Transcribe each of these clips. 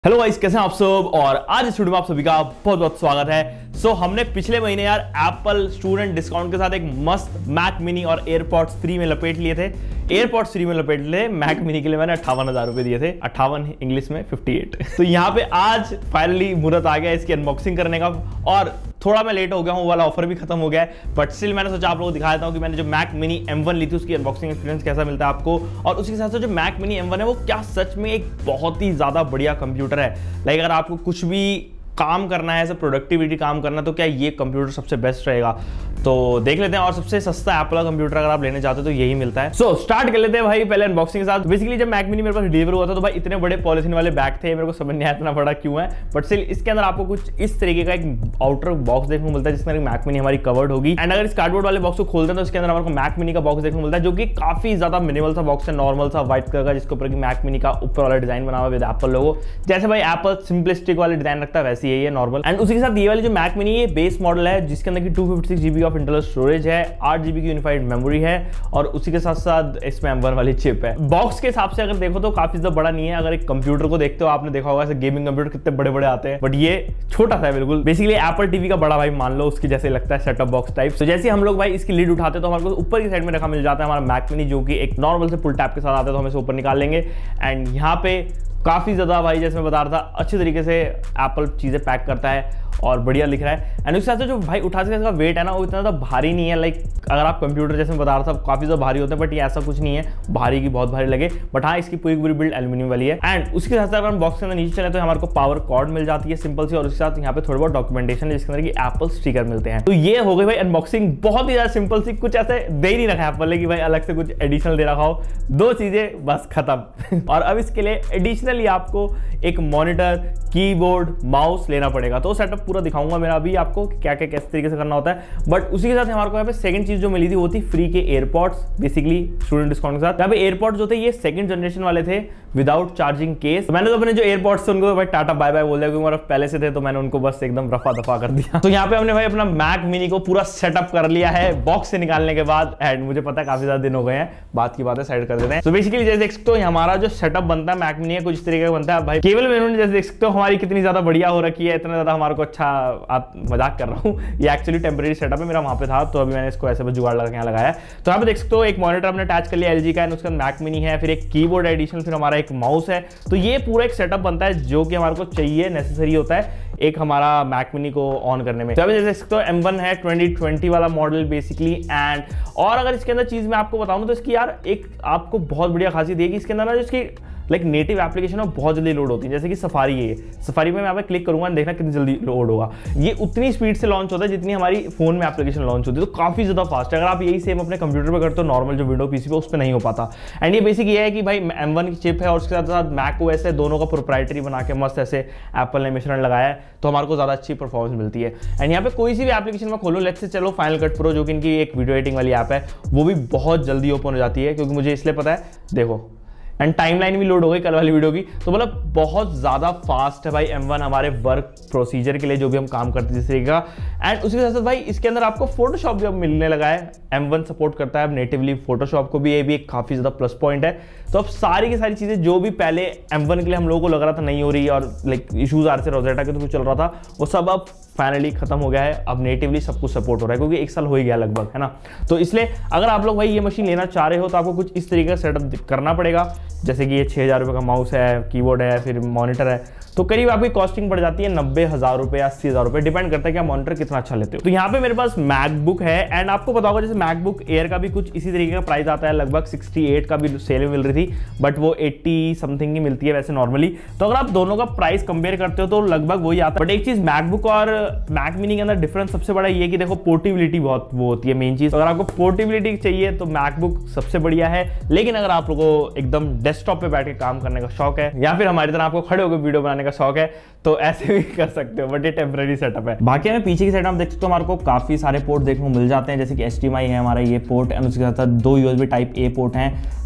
Hello guys, कैसे हैं आप सब। और आज इस वीडियो में आप सभी का बहुत बहुत स्वागत है। हमने पिछले महीने यार एप्पल स्टूडेंट डिस्काउंट के साथ एक मस्त मैक मिनी और एयरपॉड्स फ्री में लपेट लिए थे। एयरपॉड्स फ्री में लपेट लिए, मैक मिनी के लिए मैंने 58,000 रुपए दिए थे। 58 इंग्लिश में 58। तो यहाँ पे आज फाइनली मुहूर्त आ गया इसकी अनबॉक्सिंग करने का। और थोड़ा मैं लेट हो गया हूँ, वाला ऑफर भी खत्म हो गया है, बट स्टिल मैंने सोचा आप लोगों को दिखा देता हूँ कि मैंने जो मैक मिनी M1 ली थी उसकी अनबॉक्सिंग एक्सपीरियंस कैसा मिलता है आपको। और उसके साथ साथ जो मैक मिनी M1 है वो क्या सच में एक बहुत ही ज्यादा बढ़िया कंप्यूटर है। लाइक अगर आपको कुछ भी काम करना है, ऐसा प्रोडक्टिविटी काम करना, तो क्या ये कंप्यूटर सबसे बेस्ट रहेगा। तो देख लेते हैं। और सबसे सस्ता एप्पल का कंप्यूटर अगर आप लेने चाहते हो तो यही मिलता है। स्टार्ट कर लेते हैं भाई पहले अनबॉक्सिंग के साथ। बेसिकली जब मैक मिनी मेरे पास डिलीवर हुआ था तो भाई इतने बड़े पॉलिथीन वाले बैग थे, मेरे को समझ नहीं आया इतना बड़ा क्यों है। बट स्टिल इसके अंदर आपको कुछ इस तरीके का एक आउटर बॉक्स देखने को मिलता है जिसमें मैक मिनी हमारी कवर्ड होगी। एंड अगर इस कार्डबोर्ड वाले बॉक्स को खोलते हैं तो इसके अंदर हमारे मैक मिनी का बॉक्स देखने को मिलता है, जो कि काफी ज्यादा मिनिमल सा बॉक्स है, नॉर्मल सा व्हाइट कलर का, जिसके ऊपर मैक मिनी का ऊपर वाला डिजाइन बना हुआ है विद एप्पल लोगो। जैसे भाई एप्पल सिंपलिस्टिक वाले डिजाइन रखता है वैसे ही है ये नॉर्मल। एंड उसी के साथ ये वाली जो मैक मिनी ये बेस मॉडल है जिसके अंदर की 256 GB ऑफ इंटरनल स्टोरेज है, 8 GB की यूनिफाइड मेमोरी है और उसी के साथ साथ इसमें M1 वाली चिप है। बॉक्स के हिसाब से अगर देखो तो काफी ज्यादा बड़ा नहीं है। अगर एक कंप्यूटर को देखते हो, आपने देखा होगा ऐसे गेमिंग कंप्यूटर कितने बड़े बड़े आते हैं, बट ये छोटा सा है बिल्कुल। बेसिकली एप्पल टीवी का बड़ा भाई मान लो, उसकी जैसे लगता है सेटअप बॉक्स टाइप। तो जैसे हम लोग भाई इसकी लीड उठाते तो हमारे को ऊपर की साइड में रखा मिल जाता है हमारा मैक मिनी, जो कि एक नॉर्मल से पुल टैप के साथ आता है, तो हम इसे ऊपर निकाल लेंगे। एंड यहाँ पे काफी ज्यादा भाई जैसे मैं बता रहा था अच्छी तरीके से एप्पल चीजें पैक करता है और बढ़िया लिख रहा है। एंड उसके साथ जो भाई उठा से इसका वेट है ना वो इतना ज़्यादा भारी नहीं है। लाइक अगर आप कंप्यूटर जैसे मैं बता रहा था काफी ज़्यादा भारी होते हैं, बट ये ऐसा कुछ नहीं है भारी की बहुत भारी लगे। बट हाँ, इसकी पूरी बिल्ड एल्यूमिनियम वाली है। एंड उसके साथ अगर हम बॉक्स के अंदर नीचे चले तो हमारे को पावर कॉर्ड मिल जाती है सिंपल सी, और उसके साथ यहाँ पे थोड़ा बहुत डॉक्यूमेंटेशन है जिसके अंदर की एप्पल स्टिकर मिलते हैं। तो ये हो गई भाई अनबॉक्सिंग, बहुत ही ज्यादा सिंपल सी, कुछ ऐसे दे ही नहीं रखा है एप्पल ने कि भाई अलग से कुछ एडिशनल दे रखा हो। दो चीजें बस खत्म। और अब इसके लिए एडिशनली आपको एक मॉनिटर, कीबोर्ड, माउस लेना पड़ेगा। तो सेटअप पूरा दिखाऊंगा मेरा अभी आपको क्या क्या किस तरीके से करना होता है। बट उसी के साथ हमारे को यहाँ पे सेकंड चीज जो मिली थी वो थी फ्री के एयरपॉड्स, बेसिकली स्टूडेंट डिस्काउंट के साथ। यहाँ पे एयरपॉड्स जो थे ये सेकंड जनरेशन वाले थे विदाउट चार्जिंग केस। मैंने तो अपने जो एयरपॉड्स थे उनको भाई टाटा बाय बाय बोल दिया, क्योंकि मेरे पहले से थे तो मैंने उनको बस एकदम रफा दफा कर दिया। तो यहाँ पे हमने भाई अपना मैक मिनी को पूरा सेटअप कर लिया है बॉक्स से निकालने के बाद। एंड मुझे पता है काफी ज्यादा दिन हो गए हैं, बात की बात है, साइड कर देते हैं। तो बेसिकली जैसे देख सकते हो हमारा जो सेटअप बनता है मैक मिनी है कुछ इस तरीके का बनता है। भाई केबल मेनू जैसे देख सकते हो हमारी कितनी ज्यादा बढ़िया हो रखी है, इतना ज्यादा हमारे को अच्छा। आप मजाक कर रहा हूँ, ये एक्चुअली टेम्परेरी सेटअप है, मेरा वहां पे था तो अभी मैंने इसको ऐसे जुगाड़ लगा के यहाँ लगाया। तो यहाँ पे देख सकते हो एक मॉनिटर हमने अटैच कर लिया LG का, उसका मैक मिनी है, फिर एक कीबोर्ड एडिशनल, फिर हमारा एक माउस है। तो ये पूरा एक सेटअप बनता है जो कि हमारे को चाहिए, नेसेसरी होता है एक हमारा मैक मिनी को ऑन करने में। तो अभी देख सकते हो M1 है 2020 वाला मॉडल बेसिकली। एंड और अगर इसके अंदर चीज मैं आपको बताऊं तो इसकी यार एक आपको बहुत बढ़िया खासियत है कि इसके अंदर ना इसकी लाइक नेटिव एप्लीकेशन है बहुत जल्दी लोड होती है। जैसे कि सफारी है, सफारी में मैं यहाँ पे क्लिक करूंगा, देखना कितनी जल्दी लोड होगा। ये उतनी स्पीड से लॉन्च होता है जितनी हमारी फोन में एप्लीकेशन लॉन्च होती है, तो काफी ज्यादा फास्ट है। अगर आप यही सेम अपने कंप्यूटर पे करते हो नॉर्मल जो विंडो पीसी पे, उस पर नहीं हो पाता। एंड ये बेसिक ये है कि भाई M1 की चिप है और उसके साथ साथ मैक OS है, दोनों का प्रोप्राइटरी बना के मस्त ऐसे एप्पल ने मिश्रण लगाया है, तो हमारे को ज्यादा अच्छी परफॉर्मेंस मिलती है। एंड यहाँ पे कोई सी भी एप्लीकेशन में खोलो, लेट्स से चलो फाइनल कट प्रो जो कि इनकी एक वीडियो एडिटिंग वाली ऐप है, वो भी बहुत जल्दी ओपन हो जाती है, क्योंकि मुझे इसलिए पता है, देखो। एंड टाइमलाइन भी लोड हो गई कल वाली वीडियो की, तो मतलब बहुत ज्यादा फास्ट है भाई M1 हमारे वर्क प्रोसीजर के लिए जो भी हम काम करते हैं जिस तरीके का। एंड उसके साथ साथ भाई इसके अंदर आपको फोटोशॉप भी अब मिलने लगा है, M1 सपोर्ट करता है अब नेटिवली फोटोशॉप को भी, ये भी एक काफी ज्यादा प्लस पॉइंट है। तो अब सारी की सारी चीजें जो भी पहले M1 के लिए हम लोगों को लग रहा था नहीं हो रही और लाइक इशूज आ रहे थे रोजेटा के तो कुछ चल रहा था, वो सब अब फाइनली खत्म हो गया है। अब नेटिवली सब कुछ सपोर्ट हो रहा है, क्योंकि 1 साल हो ही गया लगभग, है ना। तो इसलिए अगर आप लोग भाई ये मशीन लेना चाह रहे हो तो आपको कुछ इस तरीके का सेटअप करना पड़ेगा। जैसे कि ये 6,000 रुपये का माउस है, कीबोर्ड है, फिर मॉनिटर है, तो करीब आपकी कॉस्टिंग पड़ जाती है 90,000 रुपये या 80,000 रुपये, डिपेंड करता है कि आप मॉनिटर कितना अच्छा लेते हो। तो यहाँ पे मेरे पास मैकबुक है। एंड आपको पता होगा जैसे मैकबुक एयर का भी कुछ इसी तरीके का प्राइस आता है, लगभग 68 का भी सेल में मिल रही थी, बट वो 80 समथिंग की मिलती है वैसे नॉर्मली। तो अगर आप दोनों का प्राइस कंपेयर करते हो तो लगभग वही आता है। बट एक चीज मैकबुक और मैक मिनी के अंदर डिफरेंस सबसे बड़ा ये कि देखो पोर्टेबिलिटी बहुत वो होती है मेन चीज। अगर आपको पोर्टेबिलिटी चाहिए तो मैकबुक सबसे बढ़िया है, लेकिन अगर आप लोगों को एकदम डेस्कटॉप पे बैठ के काम करने का शौक है, या फिर हमारी तरह आपको खड़े होकर वीडियो बनाने का शौक है, तो ऐसे भी कर सकते हो, बट ये टेम्परेरी सेटअप है। बाकी हमें पीछे की साइड हम देख सकते हो हमारे को काफी सारे पोर्ट देखने को मिल जाते हैं, जैसे कि HDMI है हमारा ये पोर्ट, एंड उसके साथ 2 USB Type A पोर्ट हैं,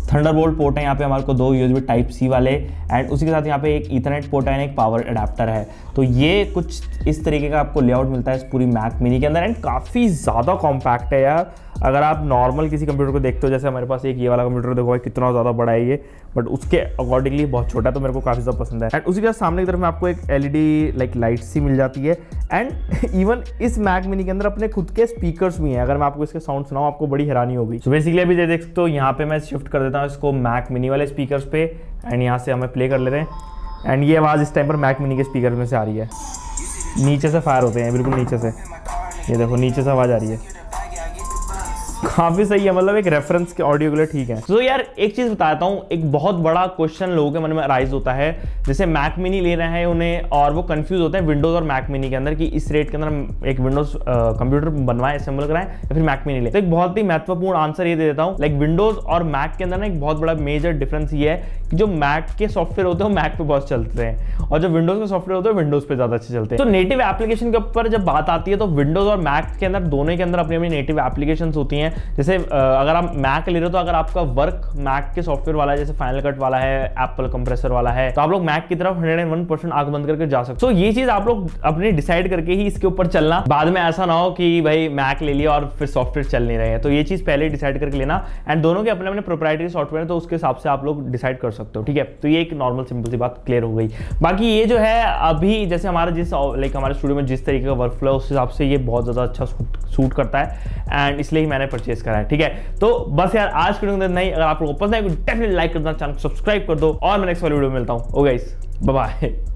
थंडरबोल्ट पोर्ट है यहाँ पे हमारे को 2 USB टाइप C वाले, एंड उसी के साथ यहाँ पे एक ईथरनेट पोर्ट है, एक पावर अडेप्टर है। तो ये कुछ इस तरीके का आपको लेआउट मिलता है इस पूरी मैक मिनी के अंदर, एंड काफ़ी ज़्यादा कॉम्पैक्ट है यार। अगर आप नॉर्मल किसी कंप्यूटर को देखते हो, जैसे हमारे पास एक ये वाला कंप्यूटर देखो भाई कितना ज़्यादा बड़ा है ये, बट उसके अकॉर्डिंगली बहुत छोटा है, तो मेरे को काफ़ी ज़्यादा पसंद है। एंड उसी के साथ सामने की तरफ में आपको एक LED लाइक लाइट सी मिल जाती है, एंड इवन इस मैक मिनी के अंदर अपने खुद के स्पीकर्स भी हैं। अगर मैं आपको इसके साउंड सुनाऊं आपको बड़ी हैरानी होगी। सो बेसिकली अभी देख सकते हो यहाँ पे मैं शिफ्ट कर देता हूँ इसको मैक मिनी वाले स्पीकर्स पे, एंड यहाँ से हमें प्ले कर लेते हैं, एंड ये आवाज़ इस टाइम पर मैक मिनी के स्पीकर में से आ रही है। नीचे से फायर होते हैं, बिल्कुल नीचे से, ये देखो नीचे से आवाज़ आ रही है। काफी सही है, मतलब एक रेफरेंस के ऑडियो के लिए ठीक है। तो यार एक चीज बताता हूँ, एक बहुत बड़ा क्वेश्चन लोगों के मन में राइज होता है, जैसे मैक मिनी ले रहे हैं उन्हें और वो कंफ्यूज होते हैं विंडोज और मैक मिनी के अंदर कि इस रेट के अंदर एक विंडोज कंप्यूटर बनवाएं, असेंबल कराएं या फिर मैक मिनी ले। तो एक बहुत ही महत्वपूर्ण आंसर ये दे देता हूँ, लाइक विंडोज और मैक के अंदर ना एक बहुत बड़ा मेजर डिफरेंस ये है कि जो मैक के सॉफ्टवेयर होते हैं वो मैक पे बहुत चलते हैं, और जो विंडोज के सॉफ्टवेयर होते हैं विंडोज पे ज्यादा अच्छे चलते हैं। तो नेटिव एप्लीकेशन के ऊपर जब बात आती है तो विंडोज और मैक के अंदर दोनों के अंदर अपनी अपनी नेटिव एप्लीकेशन होती हैं। जैसे अगर आप मैक ले रहे हो तो अगर आपका वर्क मैक के सॉफ्टवेयर वाला है, जैसे फाइनल कट वाला है, एप्पल कंप्रेसर वाला है, तो आप लोग मैक की तरफ 101% आंख बंद करके जा सकते हो। तो ये चीज आप लोग अपने डिसाइड करके ही इसके ऊपर चलना, बाद में ऐसा ना हो कि भाई मैक ले लिया और फिर सॉफ्टवेयर चल नहीं रहे हैं। तो ये चीज पहले डिसाइड करके लेना, एंड दोनों के अपने अपने प्रोप्राइटरी सॉफ्टवेयर है, तो उसके हिसाब से आप लोग डिसाइड कर सकते हो, ठीक है। तो ये एक नॉर्मल सिंपल सी बात क्लियर हो गई। बाकी ये जो है अभी जैसे हमारा जिस लाइक हमारे स्टूडियो में जिस तरीके का वर्क फ्लो है उस हिसाब से ये बहुत ज्यादा अच्छा सूट करता है, एंड इसलिए ही मैंने परचेज करा है, ठीक है। तो बस यार आज की वीडियो नहीं, अगर आप लोगों को पसंद है डेफिनेटली लाइक कर दो, चैनल को सब्सक्राइब कर दो, और मैं नेक्स्ट वाली वीडियो में मिलता हूँ। Okay guys, bye bye.